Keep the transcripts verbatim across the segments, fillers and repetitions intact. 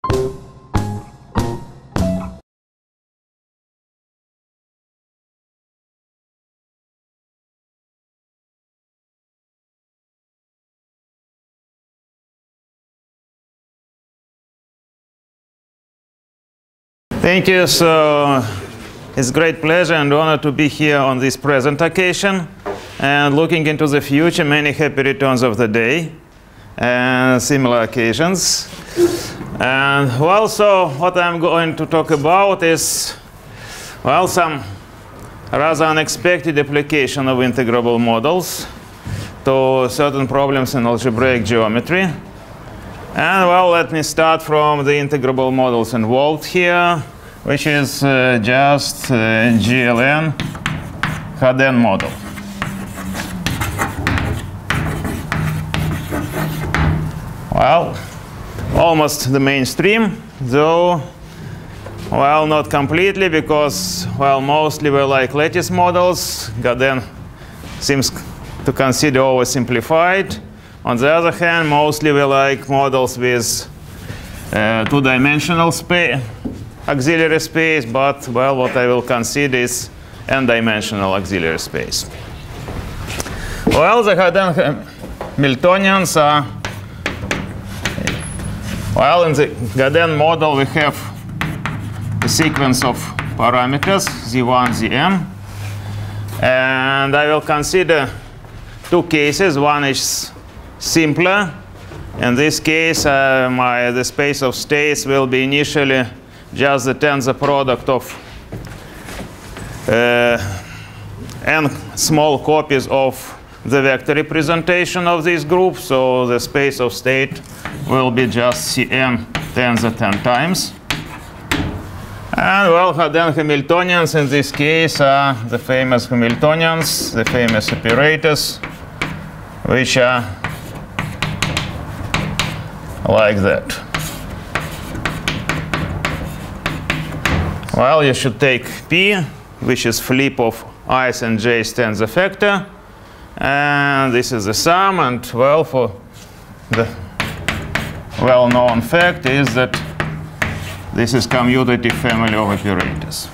Thank you. So it's a great pleasure and honor to be here on this present occasion and looking into the future. Many happy returns of the day and similar occasions. And well, so what I'm going to talk about is, well, some rather unexpected application of integrable models to certain problems in algebraic geometry. And well, let me start from the integrable models involved here, which is uh, just uh, G L N Haden model. Well, almost the mainstream, though, well, not completely, because, well, mostly we like lattice models. Haden seems to consider oversimplified. On the other hand, mostly we like models with uh, two-dimensional space, auxiliary space, but, well, what I will consider is n-dimensional auxiliary space. Well, the Haden Miltonians are, well, in the Haden model we have a sequence of parameters, Z one, Z n, and I will consider two cases. One is simpler. In this case, uh, my, the space of states will be initially just the tensor product of uh, n small copies of the vector representation of this group. So the space of state will be just Cn tensor ten times. And well, Haden Hamiltonians in this case are the famous Hamiltonians, the famous operators, which are like that. Well, you should take P, which is flip of i's and j's tensor factor. And this is the sum. And, well, for the well-known fact is that this is commutative family of operators.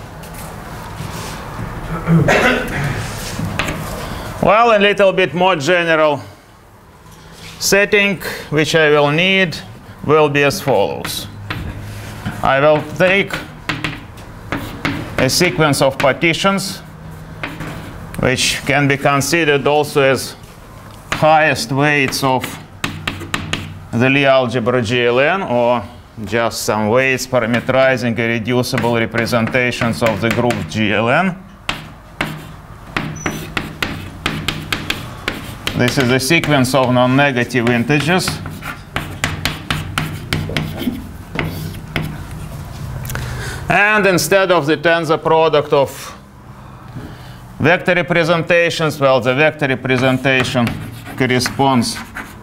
Well, a little bit more general setting, which I will need, will be as follows. I will take a sequence of partitions, which can be considered also as highest weights of the Lie algebra G L N, or just some weights parameterizing irreducible representations of the group G L N. This is a sequence of non-negative integers. And instead of the tensor product of vector representations, well, the vector representation corresponds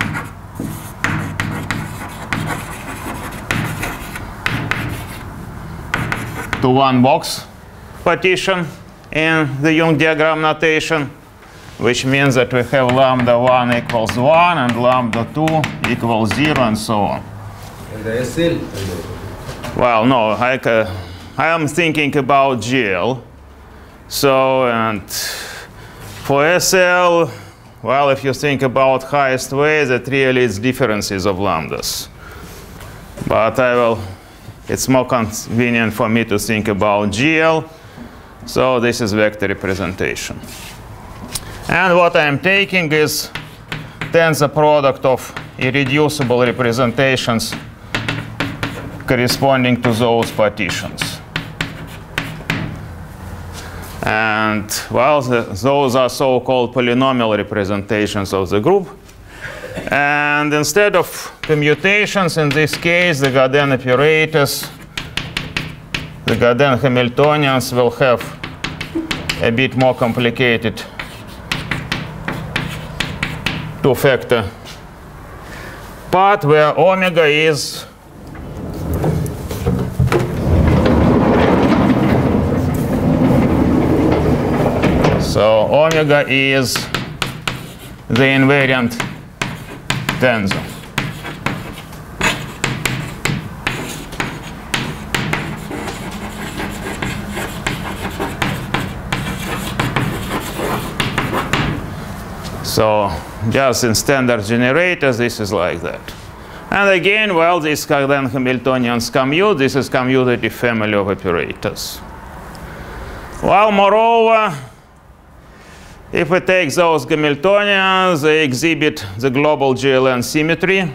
to one box partition in the Young diagram notation, which means that we have lambda one equals one and lambda two equals zero and so on. And the S L? Well, no, I, uh, I am thinking about G L. So, and for S L, well, if you think about highest way, that really is differences of lambdas. But I will, it's more convenient for me to think about G L. So this is vector representation. And what I am taking is tensor product of irreducible representations corresponding to those partitions. And, well, the, those are so-called polynomial representations of the group. And instead of commutations, in this case, the Haden operators, the Haden Hamiltonians will have a bit more complicated two-factor part where omega is so omega is the invariant tensor. So just in standard generators, this is like that. And again, well, these then Hamiltonians commute. This is commutative family of operators. Well, moreover, if we take those Hamiltonians, they exhibit the global G L N symmetry.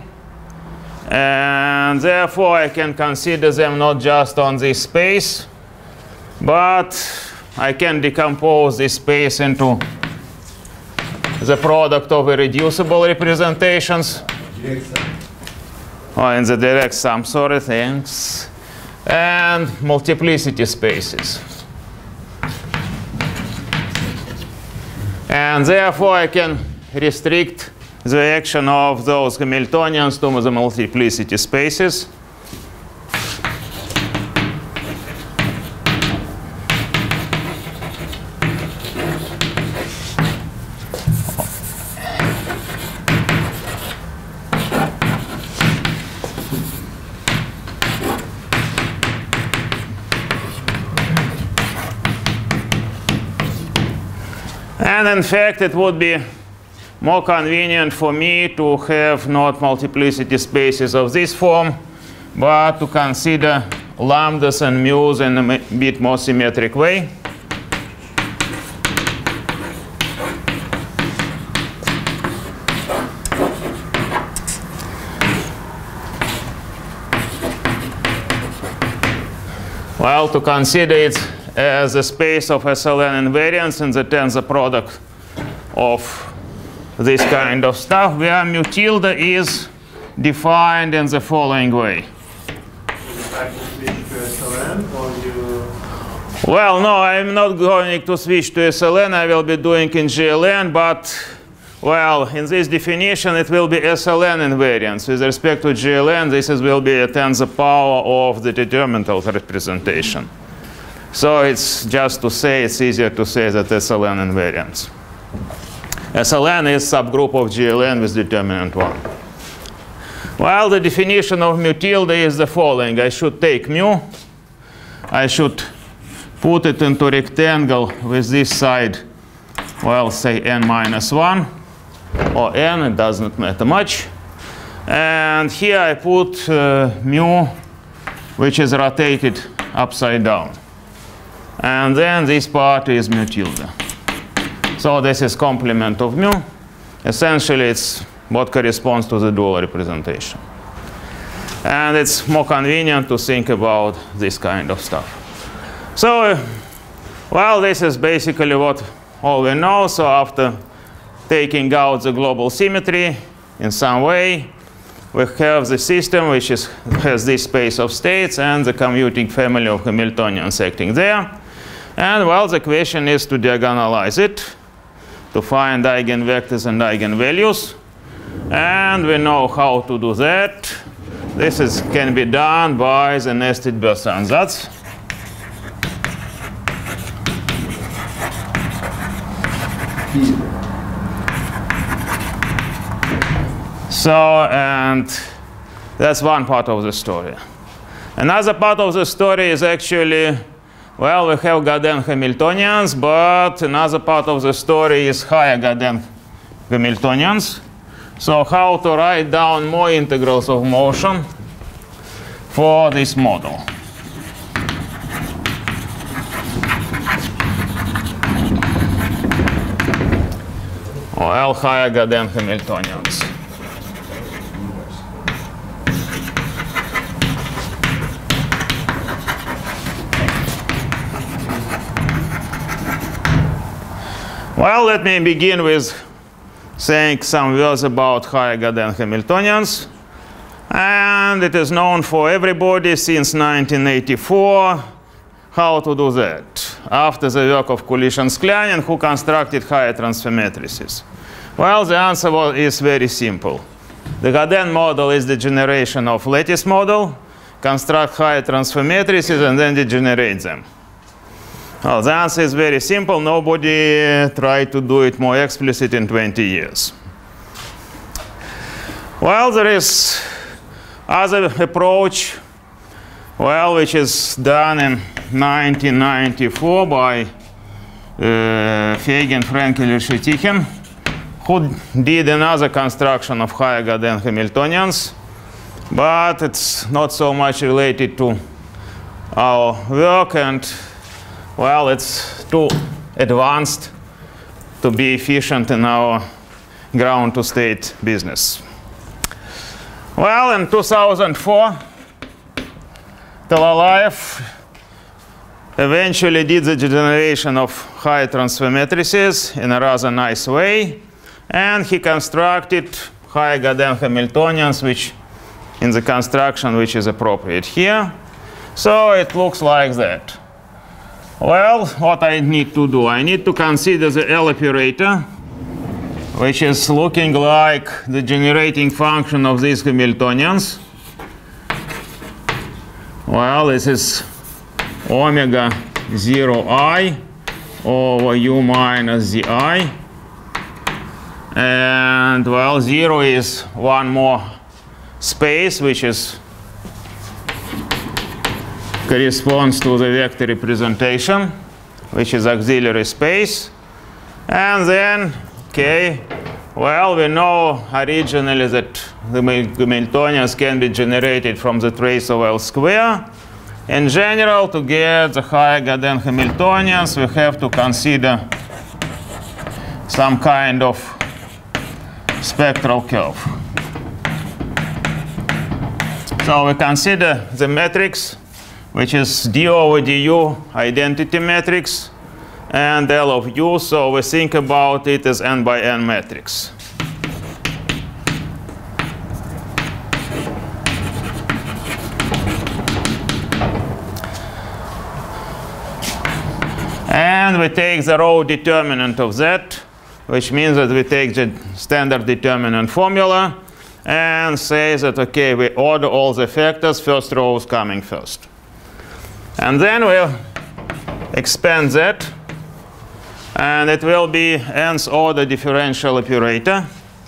And therefore, I can consider them not just on this space, but I can decompose this space into the product of irreducible representations. Oh, in the direct sum, sorry, thanks. And multiplicity spaces. And therefore, I can restrict the action of those Hamiltonians to the multiplicity spaces. And in fact, it would be more convenient for me to have not multiplicity spaces of this form, but to consider lambdas and mu's in a bit more symmetric way. Well, to consider it as a space of S L N invariants in the tensor product of this kind of stuff, where mu tilde is defined in the following way. Well, no, I'm not going to switch to S L N. I will be doing in G L N, but, well, in this definition, it will be S L N invariance. With respect to G L N, this is, will be a tensor power of the determinant representation. So it's just to say, it's easier to say that S L N invariance. S L N is subgroup of G L N with determinant one. Well, the definition of mu tilde is the following. I should take mu. I should put it into rectangle with this side, well, say n minus one, or n, it does not matter much. And here I put uh, mu, which is rotated upside down. And then this part is mu tilde. So this is complement of mu. Essentially, it's what corresponds to the dual representation. And it's more convenient to think about this kind of stuff. So, uh, well, this is basically what all we know. So after taking out the global symmetry in some way, we have the system which is, has this space of states and the commuting family of Hamiltonians acting there. And, well, the question is to diagonalize it, to find eigenvectors and eigenvalues. And we know how to do that. This is, can be done by the nested Beer ansatz. So, and that's one part of the story. Another part of the story is actually, well, we have Gaden Hamiltonians, but another part of the story is higher Gaden Hamiltonians. So how to write down more integrals of motion for this model. Well, higher Gaden Hamiltonians. Well, let me begin with saying some words about higher Gaden Hamiltonians. And it is known for everybody since nineteen eighty-four how to do that. After the work of Kulisch-Sklenin, who constructed higher transfer matrices. Well, the answer was, is very simple. The Gaden model is the generation of lattice model. Construct higher transfer matrices and then degenerate them. Well, the answer is very simple. Nobody tried to do it more explicit in twenty years. Well, there is other approach, well, which is done in nineteen ninety-four by uh, Feigin, Frenkel, and Shetikhin, who did another construction of higher-Gaussian Hamiltonians, but it's not so much related to our work, and well, it's too advanced to be efficient in our ground-to-state business. Well, in two thousand four, Talalayev eventually did the generation of high transfer matrices in a rather nice way, and he constructed high-Gaussian Hamiltonians, which in the construction which is appropriate here. So it looks like that. Well, what I need to do, I need to consider the L operator, which is looking like the generating function of these Hamiltonians. Well, this is omega zero I over u minus zi. And well, zero is one more space, which is corresponds to the vector representation, which is auxiliary space. And then, okay, well, we know originally that the Hamiltonians can be generated from the trace of L square. In general, to get the higher-Gaussian Hamiltonians, we have to consider some kind of spectral curve. So we consider the matrix, which is d over du identity matrix, and L of u, so we think about it as n by n matrix. And we take the row determinant of that, which means that we take the standard determinant formula and say that, okay, we order all the factors, first row is coming first. And then we'll expand that, and it will be nth order differential operator.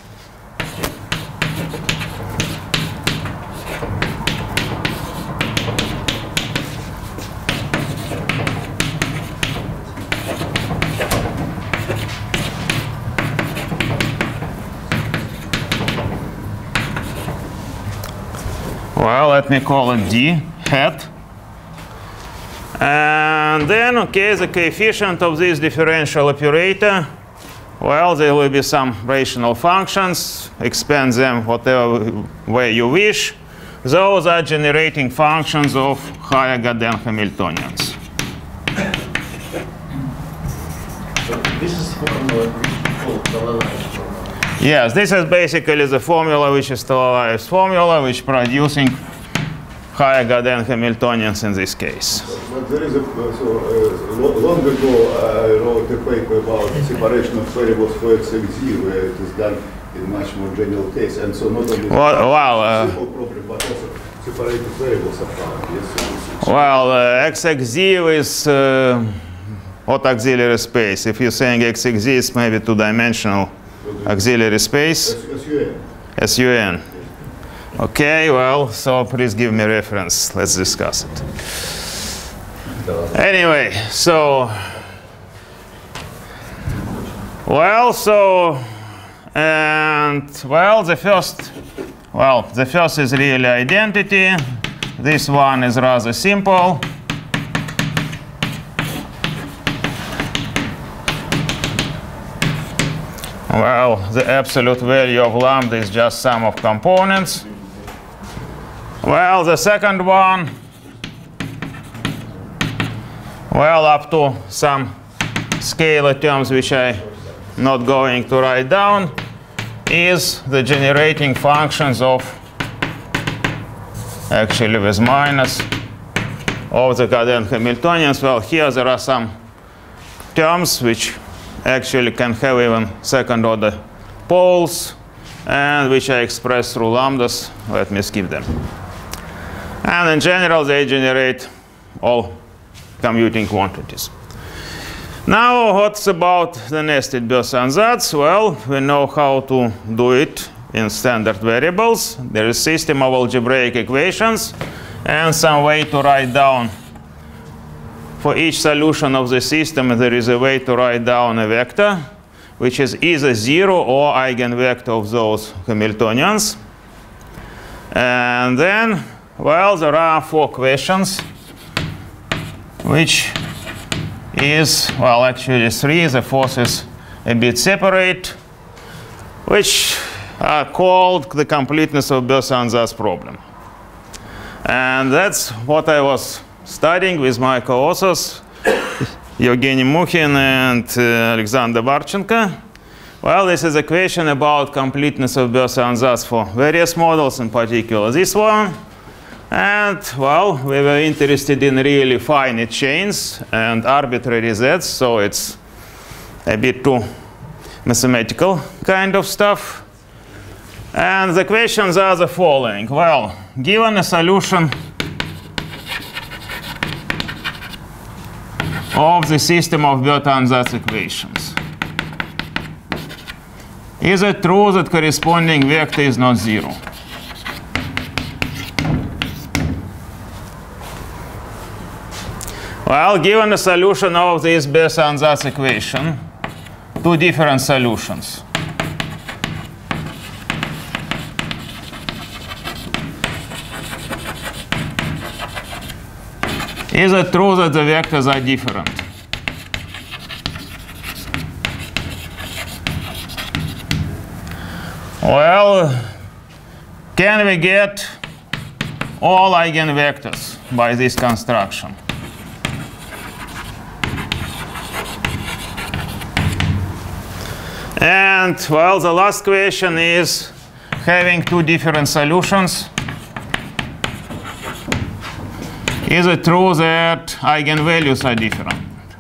Well, let me call it d hat. And then, okay, the coefficient of this differential operator, well, there will be some rational functions. Expand them whatever way you wish. Those are generating functions of higher-Gaussian Hamiltonians. So this is formula called Talalayev formula. Yes, this is basically the formula which is Talalayev's formula, which producing higher-Gaussian Hamiltonians in this case. But there is a, so, uh, long ago I wrote a paper about separation of variables for x and z, where it is done in much more general case, and so not only well, well, uh, simple problem, but also separated variables are found. Yes, yes, yes. Well, uh, X X Z is uh, what auxiliary space? If you're saying X X Z is maybe two-dimensional auxiliary space. S U N. S U N. Okay, well, so please give me reference. Let's discuss it. Anyway, so, well, so, and, well, the first, well, the first is really identity. This one is rather simple. Well, the absolute value of lambda is just sum of components. Well, the second one, well, up to some scalar terms which I'm not going to write down, is the generating functions of, actually with minus, of the Gaussian Hamiltonians. Well, here there are some terms which actually can have even second order poles, and which I express through lambdas. Let me skip them. And in general, they generate all commuting quantities. Now, what's about the nested Bose ansatz? Well, we know how to do it in standard variables. There is a system of algebraic equations and some way to write down. For each solution of the system, there is a way to write down a vector, which is either zero or eigenvector of those Hamiltonians. And then, well, there are four questions, which is, well, actually three. The fourth is a bit separate, which are called the completeness of Beer-Sans problem. And that's what I was studying with my co-authors, Evgeny Mukhin and uh, Alexander Barchenko. Well, this is a question about completeness of Beer-Sans for various models, in particular this one. And, well, we were interested in really finite chains and arbitrary z's, so it's a bit too mathematical kind of stuff. And the questions are the following. Well, given a solution of the system of Bertrand-Zatz equations, is it true that corresponding vector is not zero? Well, given the solution of this Beer-Sans equation, two different solutions. Is it true that the vectors are different? Well, can we get all eigenvectors by this construction? And, well, the last question is having two different solutions. Is it true that eigenvalues are different?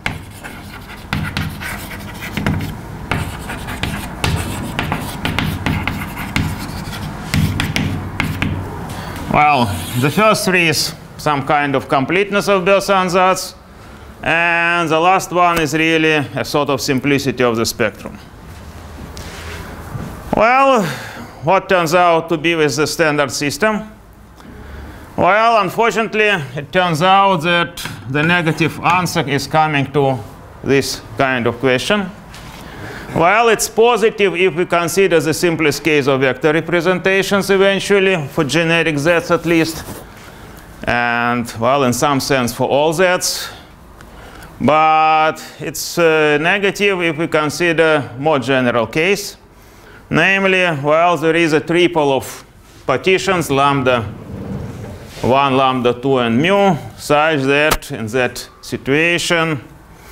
Well, the first three is some kind of completeness of Beer-Sans, and the last one is really a sort of simplicity of the spectrum. Well, what turns out to be with the standard system? Well, unfortunately, it turns out that the negative answer is coming to this kind of question. Well, it's positive if we consider the simplest case of vector representations eventually, for generic z's at least. And, well, in some sense for all z's. But it's uh, negative if we consider more general case. Namely, well, there is a triple of partitions, lambda one, lambda two, and mu, such that in that situation,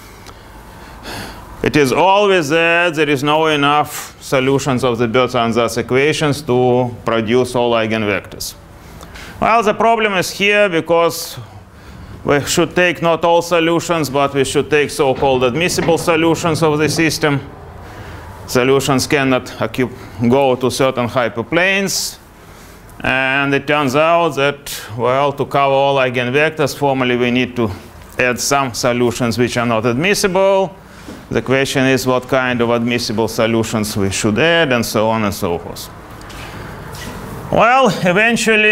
it is always that there is no enough solutions of the Beer-Sans equations to produce all eigenvectors. Well, the problem is here because we should take not all solutions, but we should take so-called admissible solutions of the system. Solutions cannot go to certain hyperplanes. And it turns out that, well, to cover all eigenvectors, formally we need to add some solutions which are not admissible. The question is what kind of admissible solutions we should add, and so on and so forth. Well, eventually,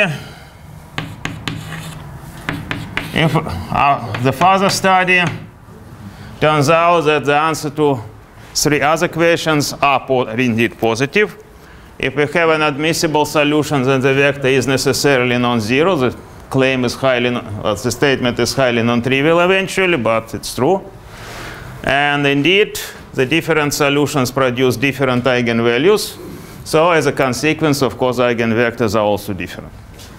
if uh, the further study turns out that the answer to three other questions are po indeed positive. If we have an admissible solution, then the vector is necessarily non-zero. The claim is highly, uh, the statement is highly non-trivial eventually, but it's true. And indeed, the different solutions produce different eigenvalues. So as a consequence, of course, eigenvectors are also different.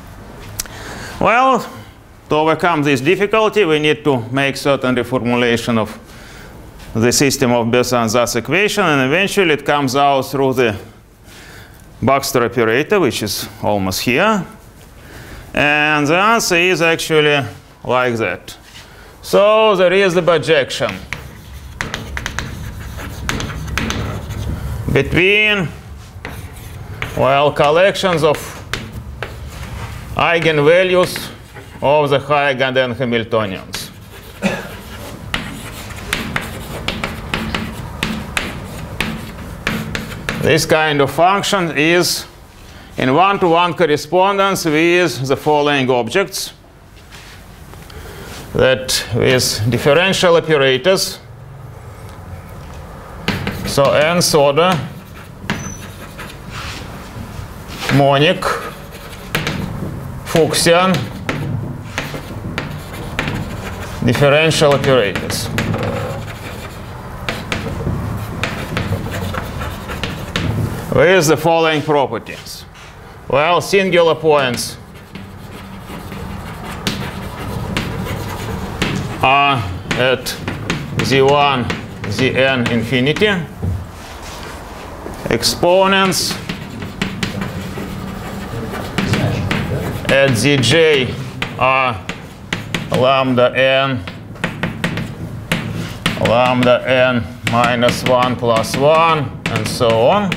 Well, to overcome this difficulty, we need to make certain reformulation of the system of Beer-Sans equation, and eventually it comes out through the Baxter operator, which is almost here. And the answer is actually like that. So there is the projection between, well, collections of eigenvalues of the Huygens Hamiltonians. This kind of function is in one-to-one correspondence with the following objects, that with differential operators. So nth order monic Fuchsian differential operators. With the following properties. Well, singular points are at z one, zn infinity. Exponents at zj are lambda n, lambda n minus one plus one, and so on.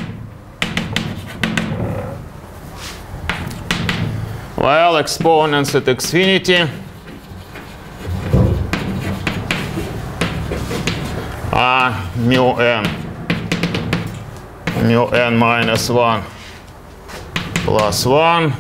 Well, exponents at xfinity are mu n, mu n minus one plus one,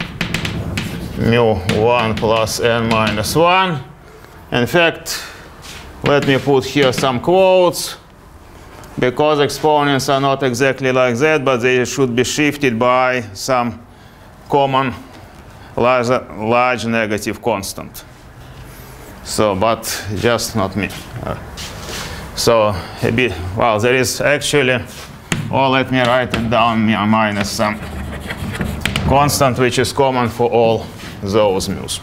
mu one plus n minus one. In fact, let me put here some quotes, because exponents are not exactly like that, but they should be shifted by some common large, large negative constant. So, but just not me. Uh, so, a bit, well, there is actually, or let me write it down, minus some constant which is common for all those mu's.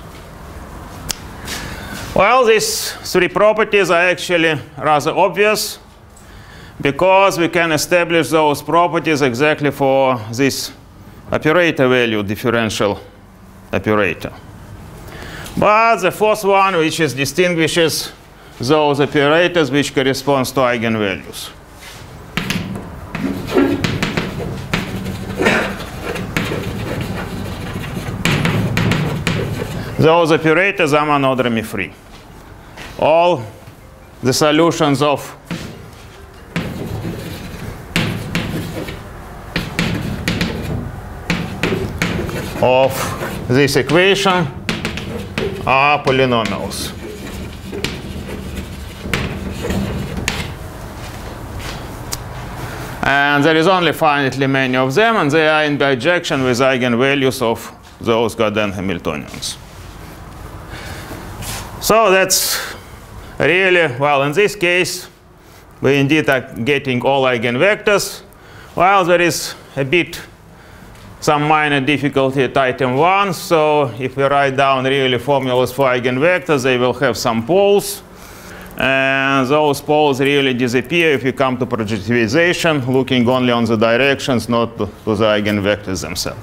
Well, these three properties are actually rather obvious, because we can establish those properties exactly for this operator value differential operator. But the fourth one, which is distinguishes those operators which corresponds to eigenvalues. Those operators are monodromy free. All the solutions of of this equation are polynomials. And there is only finitely many of them, and they are in bijection with eigenvalues of those Godin Hamiltonians. So that's really, well, in this case, we indeed are getting all eigenvectors. Well, there is a bit, some minor difficulty at item one. So if we write down really formulas for eigenvectors, they will have some poles. And those poles really disappear if you come to projectivization, looking only on the directions, not to, to the eigenvectors themselves.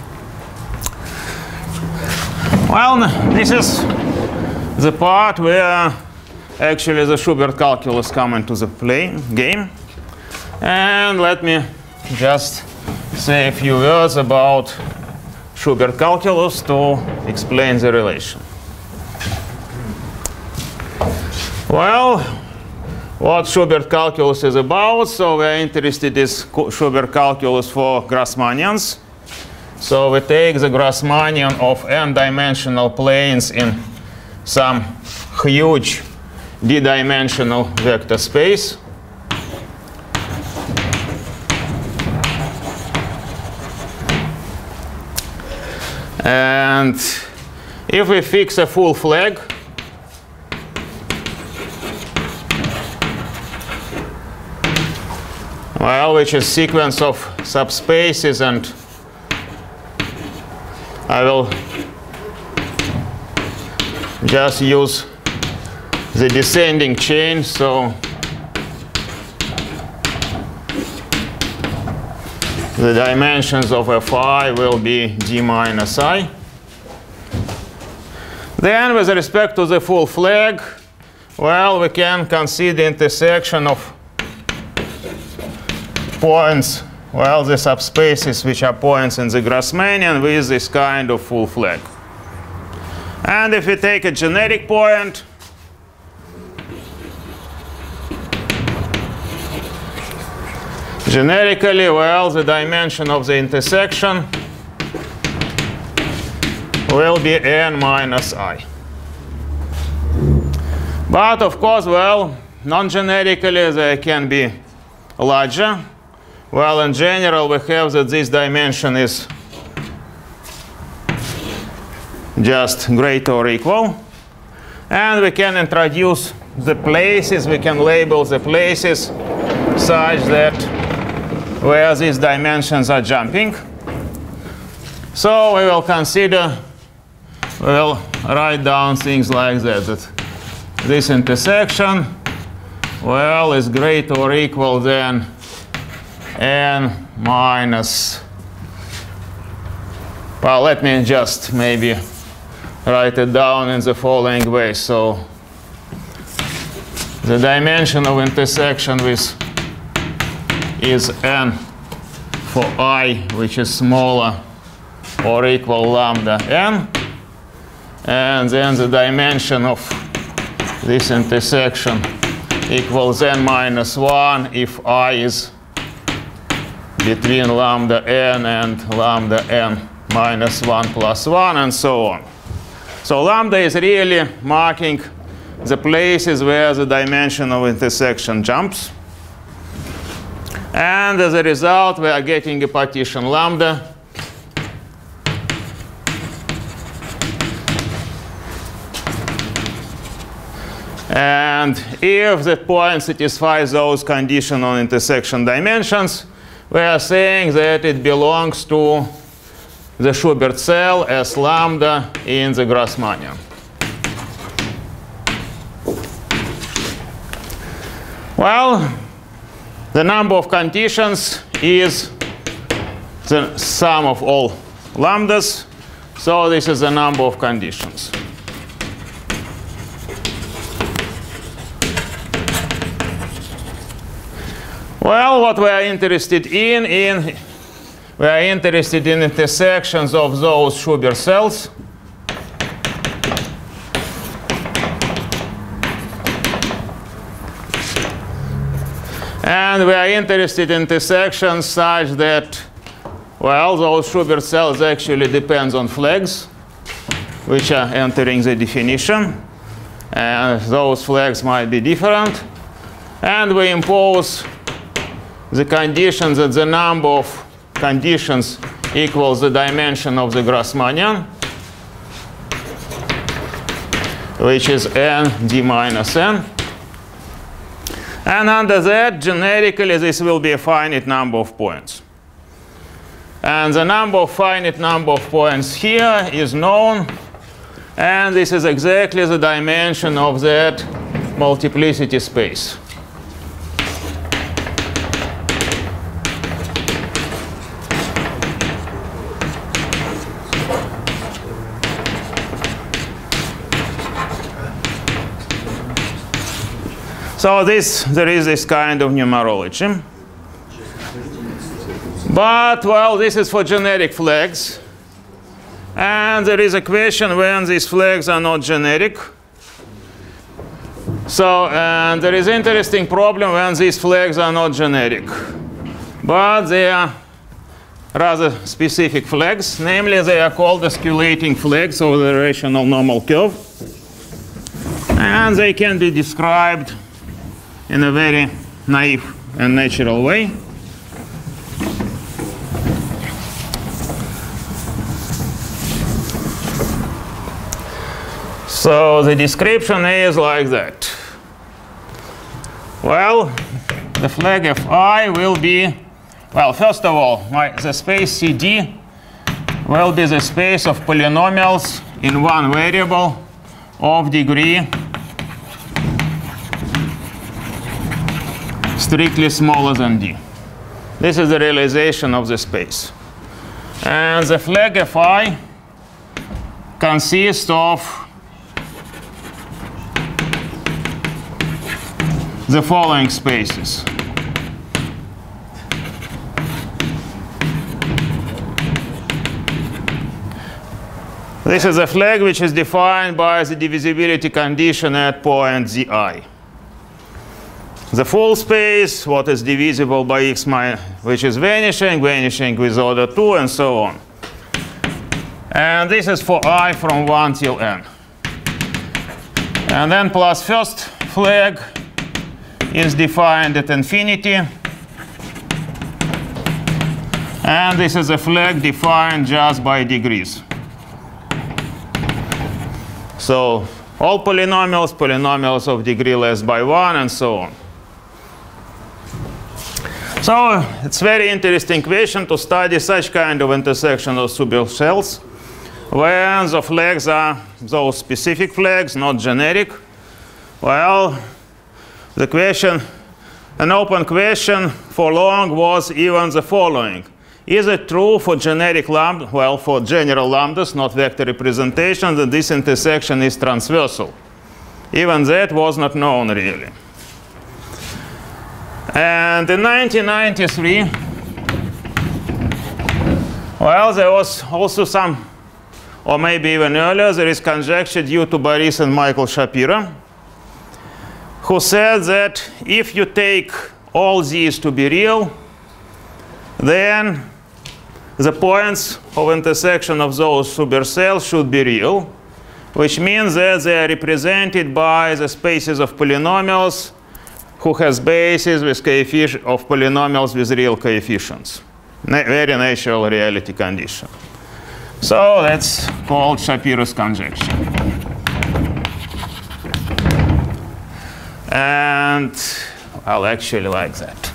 Well, this is the part where actually the Schubert calculus come into the play game. And let me just say a few words about Schubert calculus to explain the relation. Well, what Schubert calculus is about, so we're interested in Schubert calculus for Grassmannians. So we take the Grassmannian of n-dimensional planes in some huge d-dimensional vector space. And if we fix a full flag, well, which is sequence of subspaces, and I will just use the descending chain. So the dimensions of Fi will be d minus I. Then with respect to the full flag, well, we can consider intersection of points, well, the subspaces which are points in the Grassmannian with this kind of full flag. And if we take a generic point, generically, well, the dimension of the intersection will be n minus I. But of course, well, non-generically, there can be larger? Well, in general, we have that this dimension is just greater or equal. And we can introduce the places, we can label the places such that where these dimensions are jumping. So we will consider, we'll write down things like that, that this intersection, well, is greater or equal than n minus, well, let me just maybe write it down in the following way. So the dimension of intersection with is n for I, which is smaller or equal lambda n. And then the dimension of this intersection equals n minus one if I is between lambda n and lambda n minus one plus one, and so on. So lambda is really marking the places where the dimension of intersection jumps. And as a result, we are getting a partition lambda. And if the point satisfies those conditions on intersection dimensions, we are saying that it belongs to the Schubert cell as lambda in the Grassmannian. Well, the number of conditions is the sum of all lambdas. So this is the number of conditions. Well, what we are interested in, in we are interested in intersections of those Schubert cells. And we are interested in intersections such that, well, those Schubert cells actually depend on flags, which are entering the definition. And those flags might be different. And we impose the condition that the number of conditions equals the dimension of the Grassmannian, which is n d minus n. And under that, generically, this will be a finite number of points. And the number of finite number of points here is known. And this is exactly the dimension of that multiplicity space. So this, there is this kind of numerology. But, well, this is for generic flags. And there is a question when these flags are not generic. So, and there is an interesting problem when these flags are not generic. But they are rather specific flags. Namely, they are called osculating flags over the rational normal curve. And they can be described in a very naive and natural way. So the description is like that. Well, the flag of I will be, well, first of all, my, the space C D will be the space of polynomials in one variable of degree strictly smaller than d. This is the realization of the space. And the flag of I consists of the following spaces. This is a flag which is defined by the divisibility condition at point zi. The full space, what is divisible by x minus, which is vanishing, vanishing with order two, and so on. And this is for I from one till n. And then plus first flag is defined at infinity And this is a flag defined just by degrees. So all polynomials, polynomials of degree less by one, and so on. So it's very interesting question to study such kind of intersection of supercells when the flags are those specific flags, not generic. Well, the question, an open question for long was even the following. Is it true for generic lambda, well, for general lambdas, not vector representation, that this intersection is transversal? Even that was not known really. And in nineteen ninety-three, well, there was also some, or maybe even earlier, there is conjecture due to Boris and Michael Shapiro, who said that if you take all these to be real, then the points of intersection of those supercells should be real, which means that they are represented by the spaces of polynomials who has bases with coefficient of polynomials with real coefficients. Na very natural reality condition. So that's called Shapiro's conjecture. And I'll actually like that.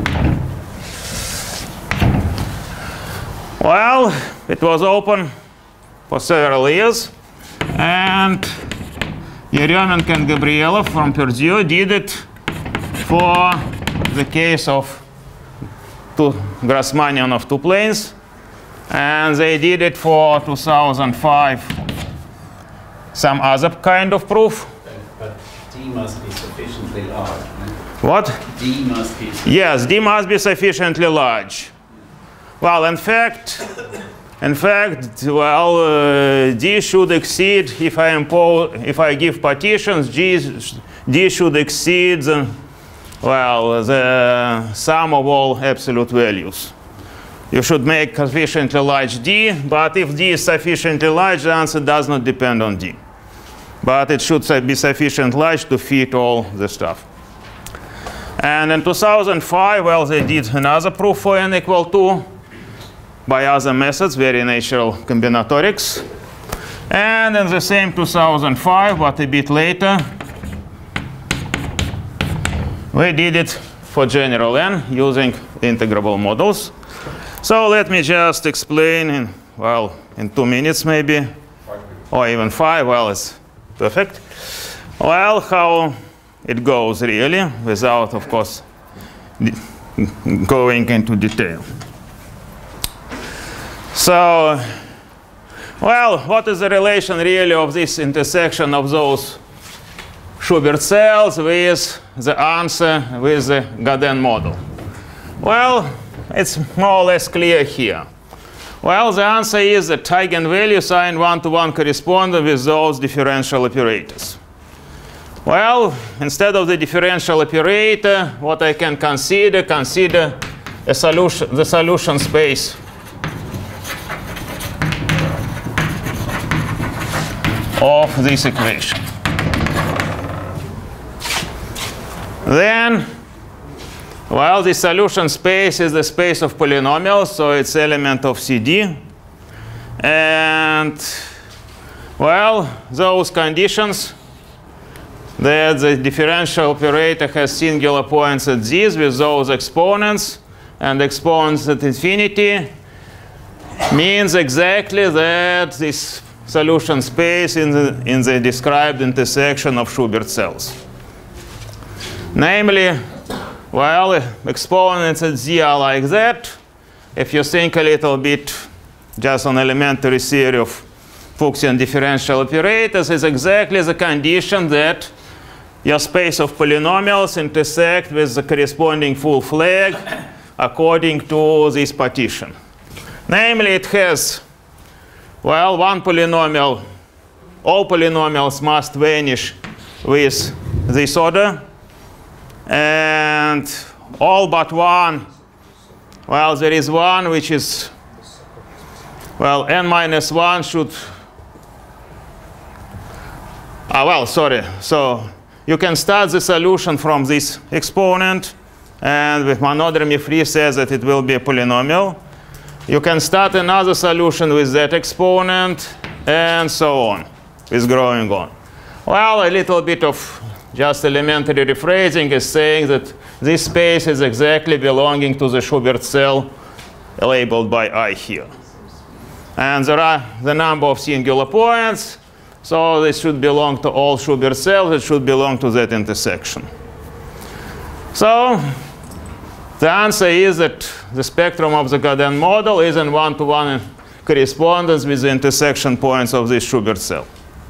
Well, it was open for several years, and Yeremenko and Gabrielov from Purdue did it for the case of two Grassmannian of two planes, and they did it for two thousand five some other kind of proof. But D must be sufficiently large. Right? What? D must be. Yes, D must be sufficiently large. Well, in fact, in fact, well, uh, D should exceed, if I impose, if I give partitions, G, D should exceed the, well, the sum of all absolute values. You should make sufficiently large D, but if D is sufficiently large, the answer does not depend on D. But it should be sufficiently large to fit all the stuff. And in two thousand five, well, they did another proof for n equal two by other methods, very natural combinatorics. And in the same two thousand five, but a bit later, we did it for general n using integrable models. So let me just explain in, well, in two minutes maybe, or even five. Well, it's perfect. Well, how it goes really, without, of course, going into detail. So, well, what is the relation really of this intersection of those Schubert cells with the answer with the Gaden model? Well, it's more or less clear here. Well, the answer is that eigenvalues are in one-to-one correspondent with those differential operators. Well, instead of the differential operator, what I can consider, consider a solution, the solution space of this equation. Then, well, the solution space is the space of polynomials, so it's element of C D. And, well, those conditions that the differential operator has singular points at these with those exponents and exponents at infinity means exactly that this solution space in the, in the described intersection of Schubert cells. Namely, well, exponents at z are like that. If you think a little bit just on elementary theory of Fuchsian differential operators, is exactly the condition that your space of polynomials intersect with the corresponding full flag according to this partition. Namely, it has, well, one polynomial, all polynomials must vanish with this order, and all but one, well, there is one which is, well, n minus one should, ah, well, sorry, so you can start the solution from this exponent, and with monodromy free says that it will be a polynomial. you can start another solution with that exponent, and so on, with growing on. Well, a little bit of just elementary rephrasing is saying that this space is exactly belonging to the Schubert cell labeled by I here. And there are the number of singular points, so this should belong to all Schubert cells. It should belong to that intersection. So the answer is that the spectrum of the Gaden model is in one-to-one correspondence with the intersection points of this Schubert cell.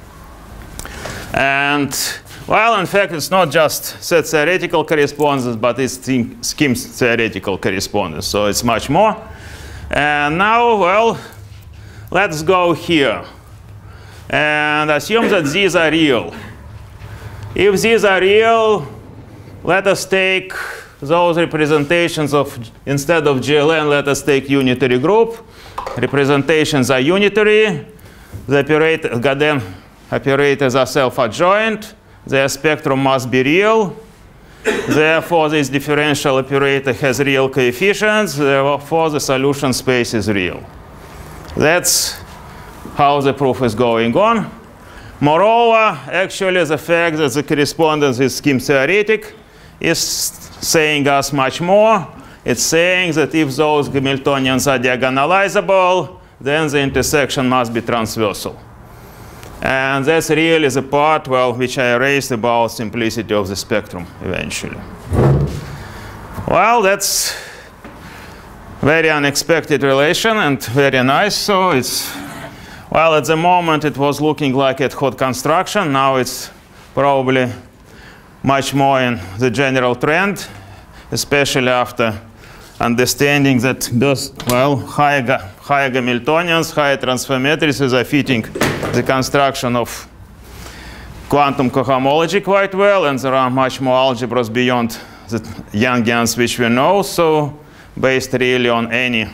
And, well, in fact, it's not just set theoretical correspondence, but it's scheme theoretical correspondence, so it's much more. And now, well, let's go here and assume that these are real. If these are real, let us take those representations of, instead of G L N, let us take unitary group. Representations are unitary. The operator, Gaden operators are self-adjoint. Their spectrum must be real. Therefore, this differential operator has real coefficients. Therefore, the solution space is real. That's how the proof is going on. Moreover, actually, the fact that the correspondence is scheme theoretic is saying us much more. It's saying that if those Hamiltonians are diagonalizable, then the intersection must be transversal. And that's really the part, well, which I erased about simplicity of the spectrum eventually. Well, that's very unexpected relation and very nice. So it's, well, at the moment it was looking like a hot construction. Now it's probably much more in the general trend, especially after understanding that those, well, higher, higher Hamiltonians, higher transfer matrices are fitting the construction of quantum cohomology quite well, and there are much more algebras beyond the Youngians which we know, so based really on any,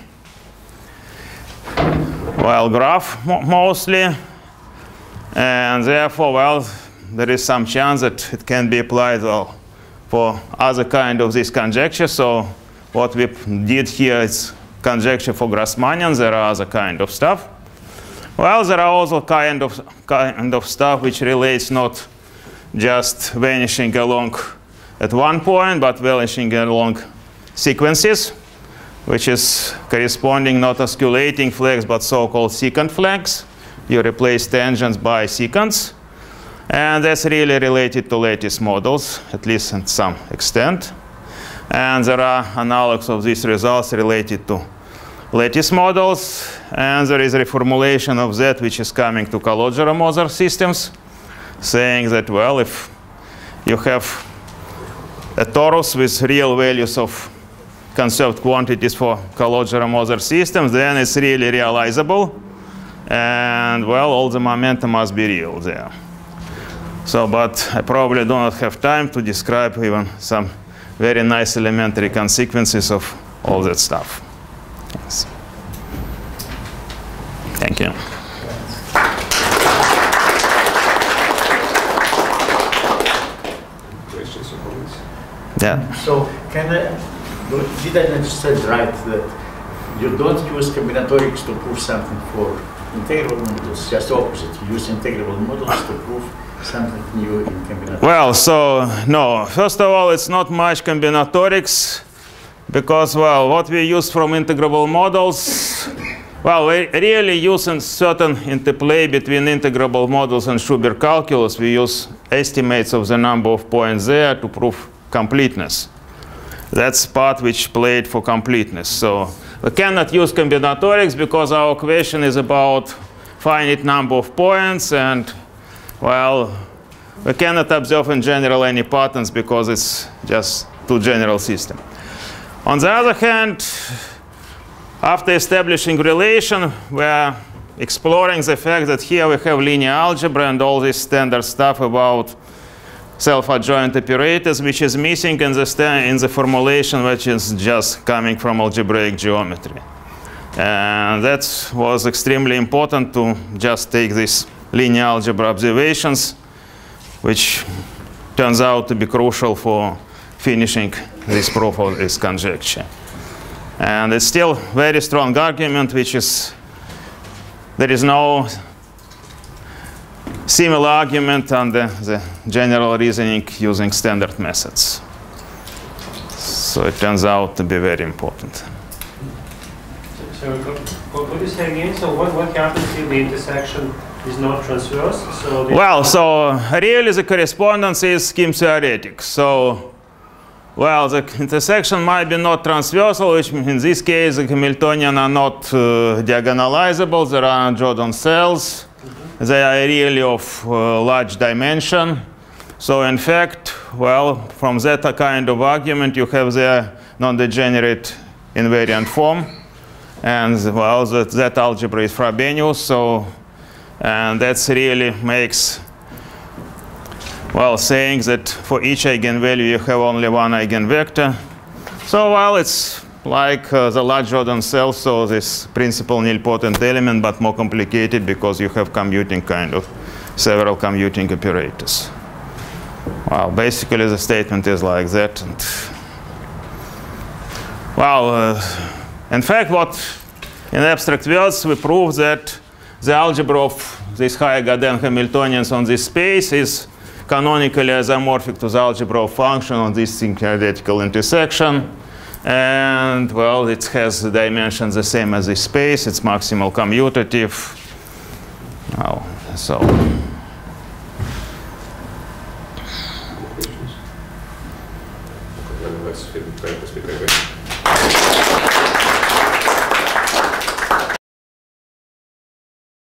well, graph mostly, and therefore, well, there is some chance that it can be applied, well, for other kind of this conjecture. So what we did here is conjecture for Grassmannian. There are other kind of stuff. Well, there are also kind of, kind of stuff which relates not just vanishing along at one point, but vanishing along sequences, which is corresponding not osculating flags, but so-called secant flags. You replace tangents by secants. And that's really related to lattice models, at least in some extent. And there are analogs of these results related to lattice models. And there is a reformulation of that which is coming to Calogero-Moser systems, saying that, well, if you have a torus with real values of conserved quantities for Calogero-Moser systems, then it's really realizable. And, well, all the momentum must be real there. So, but I probably do not have time to describe even some very nice elementary consequences of all that stuff. Yes. Thank you. Questions or comments? Yeah. So can I, did I understand right that you don't use combinatorics to prove something for integrable models, just the opposite. You use integrable models to prove something new in combinatorics. Well, so no. First of all, it's not much combinatorics because, well, what we use from integrable models, well, we really use in certain interplay between integrable models and Schubert calculus. We use estimates of the number of points there to prove completeness. That's part which played for completeness. So we cannot use combinatorics because our question is about finite number of points, and, well, we cannot observe in general any patterns because it's just too general system. On the other hand, after establishing relation, we are exploring the fact that here we have linear algebra and all this standard stuff about self-adjoint operators, which is missing in the, in the formulation, which is just coming from algebraic geometry. And that was extremely important to just take these linear algebra observations, which turns out to be crucial for finishing this proof of this conjecture. And it's still very strong argument, which is there is no similar argument on the, the general reasoning using standard methods. So it turns out to be very important. So what would you say again? So what, what happens if the intersection is not transverse? So well, so really the correspondence is scheme theoretic. So, well, the intersection might be not transversal, which means in this case the Hamiltonian are not uh, diagonalizable. There are Jordan cells. Mm-hmm. They are really of uh, large dimension. So in fact, well, from that kind of argument, you have the non-degenerate invariant form. And well, that, that algebra is Frobenius. So, and that's really makes, well, saying that for each eigenvalue you have only one eigenvector. So, well, it's like uh, the large Jordan cell, so this principal nilpotent element, but more complicated because you have commuting kind of several commuting operators. Well, basically the statement is like that. And well, uh, in fact, what in abstract words we prove that the algebra of these Huygens Hamiltonians on this space is canonically isomorphic to the algebra of function on this synchretical intersection. And well, it has the dimensions the same as this space. It's maximal commutative. Well, so.